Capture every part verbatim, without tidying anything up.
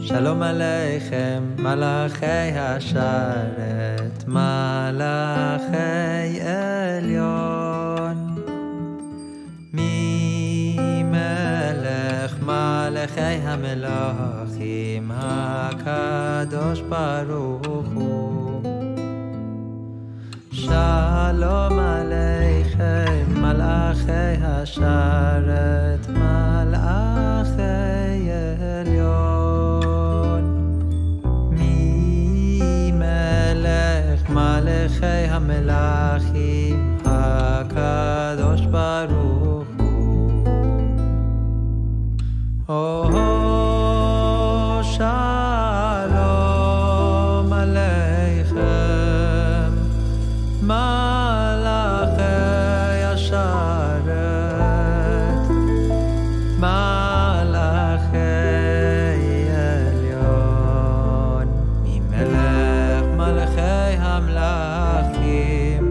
שלום עליכם, מלאכי השרת, מלאכי עליון. מי מלך מלאכי המלאכים, הקדוש ברוך הוא. שלום עליכם, מלאכי השרת, מלאכי עליון. מי מלך מלאכי המלאכים, הקדוש ברוך הוא. או שלום עליכם, מלאכי השרת, מלאכי עליון. ממלך מלאכי המלאכים,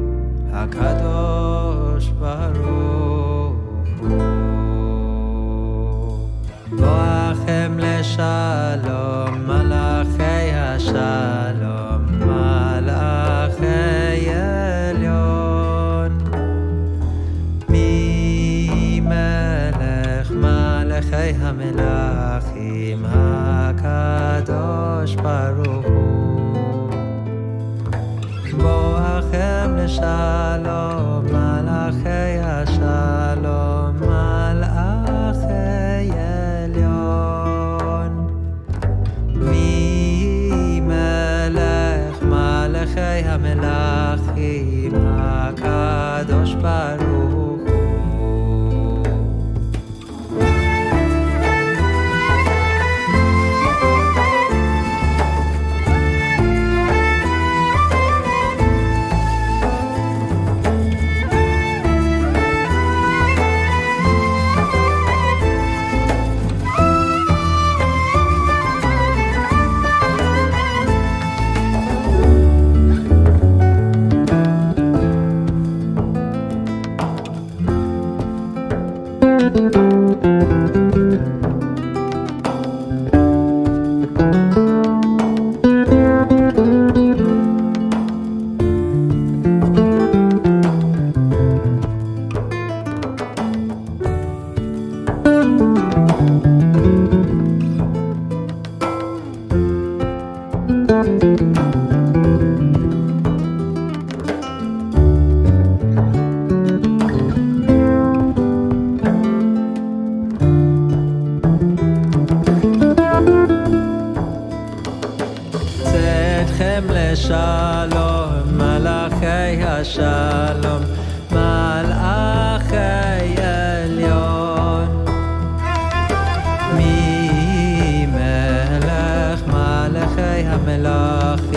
הקדוש ברוך הוא. בואכם לשלום, מלאכי השלום, מלאכי עליון. מי מלך מלאכי המלאכים, הקדוש ברוך הוא. בואכם לשלום, מלאכי השלום, מלאכי עליון. מי מלך מלאכי המלאכים, הקדוש ברוך הוא. המלאכים,